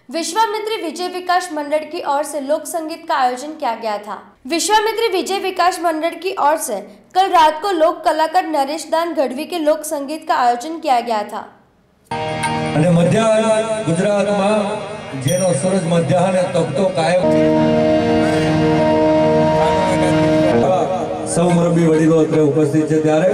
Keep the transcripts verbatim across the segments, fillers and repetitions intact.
विश्वामित्री विजय विकास मंडल की ओर से लोक संगीत का आयोजन किया गया था। विश्वामित्री विजय विकास मंडल की ओर से कल रात को लोक कलाकार नरेश दान गढ़वी के लोक संगीत का आयोजन किया गया था। અને મધ્યાહન ગુજરાતમાં જેનો સૂરજ મધ્યાહને તપતો કાયમ સૌ મુરબ્બી વડીલો અત્રે ઉપસ્થિત છે ત્યારે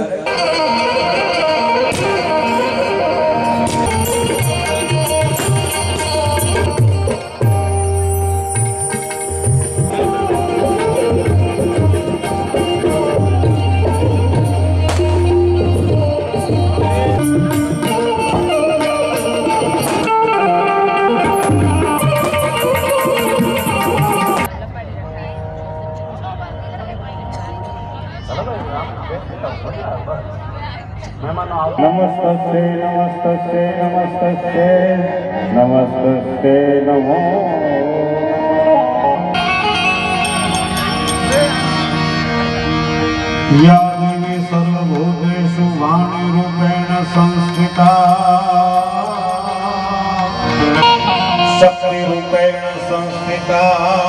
नमस्ते नमस्ते नमस्ते नमस्ते नमो या देवी सर्वभूतेषु वाणीरूपेण संस्थिता शक्तिरूपेण संस्थिता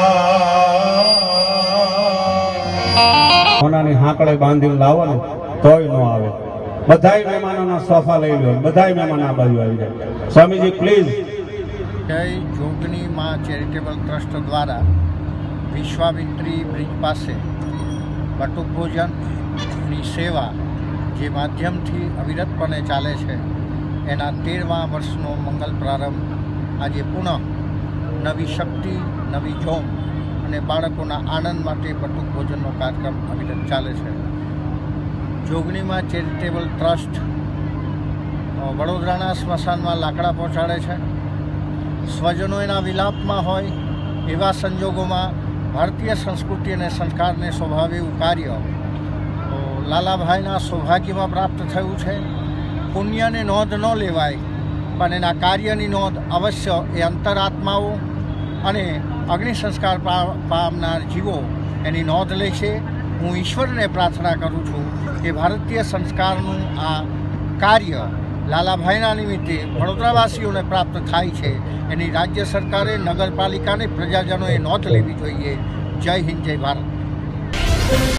कोनानी हाकड़े बांधीने लावो ने तोय न आवे। बधाई मेहमानों सोफा लई लो, बधाई मेहमान आ बाजू आई जाए। स्वामी जी प्लीज। जय जोगनी माँ चेरिटेबल ट्रस्ट द्वारा विश्वामित्री ब्रिज पासे बटुक भोजन सेवा जे माध्यम थी अविरतपणे चाले छे एना तेरवा वर्षनो मंगल प्रारंभ आज पुनः नवी शक्ति नवी जोम अने बाळकोना आनंद माटे बटुक भोजननो कार्यक्रम अविरत चाले छे। जोगनी माँ चेरिटेबल ट्रस्ट वडोदराना स्मशान में लाकड़ा पहोंचाड़े छे। स्वजनों एना विलाप में होय एवा संजोगों में भारतीय संस्कृति और संस्कार ने स्वभावे कार्य तो लालाभाईना सौभाग्य में प्राप्त थयुं छे। पुण्य ने नोंध न लेवाय पण एना कार्यनी नोंध अवश्य ए अंतरात्माओं अने अग्नि संस्कार पामनार जीवो एनी नोंध ले छे। हूँ ईश्वर ने प्रार्थना करूँ छूँ कि भारतीय संस्कारનું આ કાર્ય લાલાભાઈના નિમિત્તે વડોદરાવાસીઓને પ્રાપ્ત થાય છે એની રાજ્ય સરકારે નગરપાલિકાને પ્રજાજનોએ નોંધ લેવી જોઈએ। જય હિન્દ જય ભારત।